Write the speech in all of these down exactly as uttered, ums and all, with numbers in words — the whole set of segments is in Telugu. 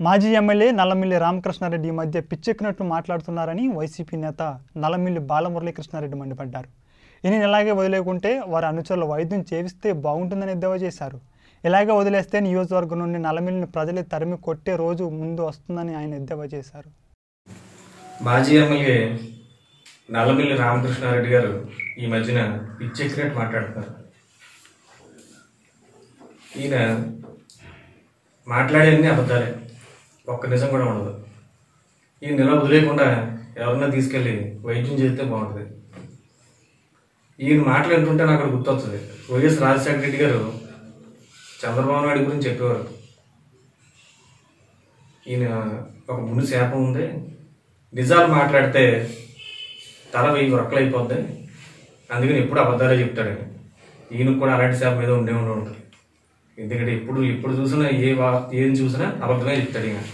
మాజీ ఎమ్మెల్యే నల్లమిల్లి రామకృష్ణారెడ్డి మధ్య పిచ్చెక్కినట్టు మాట్లాడుతున్నారని వైసీపీ నేత నల్లమిల్లి బాలమురళీకృష్ణారెడ్డి మండిపడ్డారు. ఈయన ఇలాగే వదిలేకుంటే వారి అనుచరులు వైద్యం చేయిస్తే బాగుంటుందని ఎద్దేవా చేశారు. ఇలాగే వదిలేస్తే నియోజకవర్గం నుండి నల్లమిల్లిని ప్రజలే తరిమి కొట్టే రోజు ముందు వస్తుందని ఆయన ఎద్దేవా చేశారు. మాజీ ఎమ్మెల్యే నల్లమిల్లి రామకృష్ణారెడ్డి గారు ఈ మధ్యన పిచ్చెక్కినట్టు మాట్లాడుతున్నారు. ఈయన మాట్లాడేది అబద్ధాలే, ఒక్క నిజం కూడా ఉండదు. ఈ నెల వదిలేకుండా ఎవరన్నా తీసుకెళ్ళి వైద్యం చేస్తే బాగుంటుంది. ఈయన మాటలు వింటుంటే నాకు అక్కడ గుర్తొస్తుంది. వైఎస్ రాజశేఖర రెడ్డి గారు చంద్రబాబు నాయుడు గురించి చెప్పేవారు. ఈయన ఒక ముని శాపం ఉంది, నిజాలు మాట్లాడితే తల వెయ్యి వరకలు అయిపోద్ది, అందుకని ఎప్పుడు అబద్ధాలే చెప్తాడని. ఈయనకు కూడా అలాంటి శాపం మీద ఉండే ఉండి ఉంటుంది. ఎందుకంటే ఎప్పుడు ఎప్పుడు చూసినా ఏ వా ఏం చూసినా అబద్ధమే చెప్తాడు. ఈయన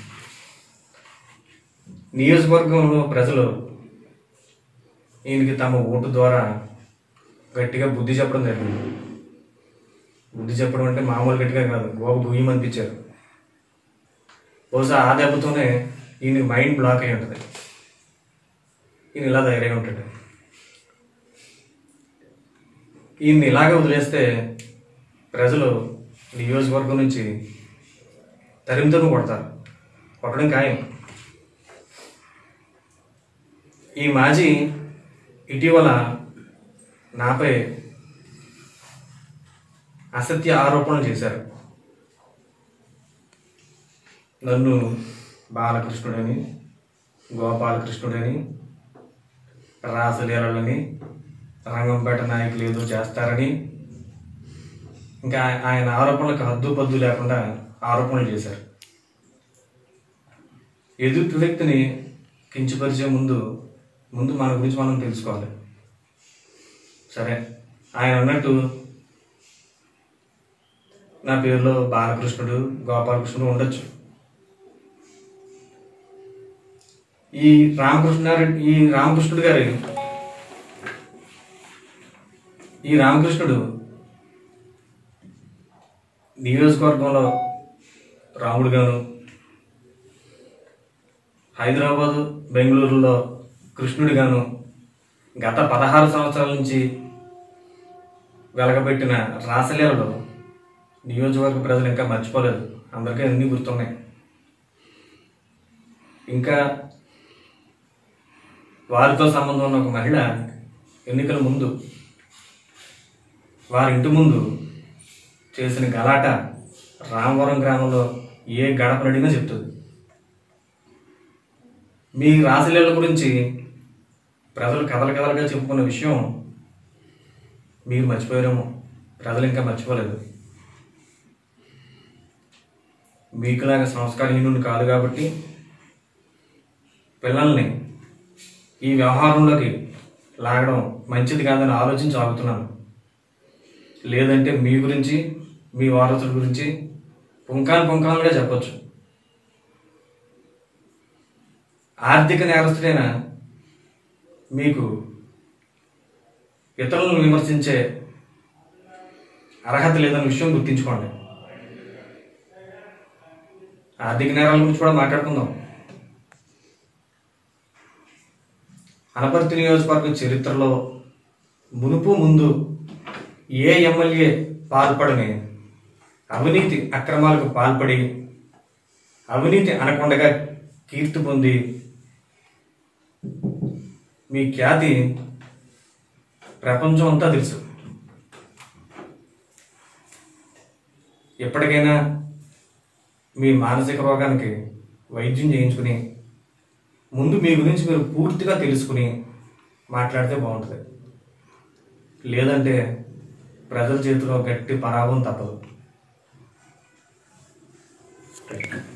నియోజకవర్గంలో ప్రజలు ఈయనకి తమ ఓటు ద్వారా గట్టిగా బుద్ధి చెప్పడం జరిగింది. బుద్ధి చెప్పడం అంటే మామూలు గట్టిగా కాదు, గోపు గుయ్యం అనిపించారు. బహుశా ఆ దెబ్బతోనే ఈయన మైండ్ బ్లాక్ అయి ఉంటుంది. ఈయన ఇలా తయారై ఉంటాడు. ఈయన్ని ఇలాగే వదిలేస్తే ప్రజలు నియోజకవర్గం నుంచి తరిమితను కొడతారు, కొట్టడం ఖాయం. ఈ మాజీ ఇటీవల నాపై అసత్య ఆరోపణలు చేశారు. నన్ను బాలకృష్ణుడని, గోపాలకృష్ణుడని, రాసలీలని, రంగంపేట నాయకులు ఏదో చేస్తారని, ఇంకా ఆయన ఆరోపణలకు హద్దు పద్దు లేకుండా ఆరోపణలు చేశారు. ఎదుటి వ్యక్తిని కించపరిచే ముందు ముందు మన గురించి మనం తెలుసుకోవాలి. సరే, ఆయన అన్నట్టు నా పేరులో బాలకృష్ణుడు, గోపాలకృష్ణుడు ఉండొచ్చు. ఈ రామకృష్ణారెడ్డి ఈ రామకృష్ణుడు గారి ఈ రామకృష్ణుడు నియోజకవర్గంలో రాముడుగాను, హైదరాబాదు, బెంగళూరులో కృష్ణుడిగాను గత పదహారు సంవత్సరాల నుంచి వెలగబెట్టిన రాసలీలలో నియోజకవర్గ ప్రజలు ఇంకా మర్చిపోలేదు. అందరికీ అన్నీ గుర్తున్నాయి. ఇంకా వారితో సంబంధం ఉన్న ఒక మహిళ ఎన్నికల ముందు వారి ఇంటి ముందు చేసిన గలాట రామవరం గ్రామంలో ఏ గడప నడినా చెప్తుంది. మీ రాసలీల గురించి ప్రజలు కథల కథలుగా చెప్పుకున్న విషయం మీరు మర్చిపోయారేమో, ప్రజలు ఇంకా మర్చిపోలేదు. మీకులాగా సంస్కారహీనుని కాదు కాబట్టి పిల్లల్ని ఈ వ్యవహారంలోకి లాగడం మంచిది కాదని ఆలోచించి ఆగుతున్నాను. లేదంటే మీ గురించి, మీ వారసుల గురించి పుంకాను పుంకాలుగా చెప్పచ్చు. ఆర్థిక నేరస్తుడైన మీకు ఇతరులను విమర్శించే అర్హత లేదన్న విషయం గుర్తుంచుకోండి. ఆర్థిక నేరాల గురించి కూడా మాట్లాడుకుందాం. అనపర్తి నియోజకవర్గ చరిత్రలో మునుపు ముందు ఏ ఎమ్మెల్యే పాల్పడని అవినీతి అక్రమాలకు పాల్పడి అవినీతి అనకొండగా కీర్తి పొంది మీ ఖ్యాతి ప్రపంచం అంతా తెలుసు. ఎప్పటికైనా మీ మానసిక రోగానికి వైద్యం చేయించుకుని ముందు మీ గురించి మీరు పూర్తిగా తెలుసుకుని మాట్లాడితే బాగుంటుంది. లేదంటే ప్రజల చేతిలో గట్టి పరాభవం తప్పదు.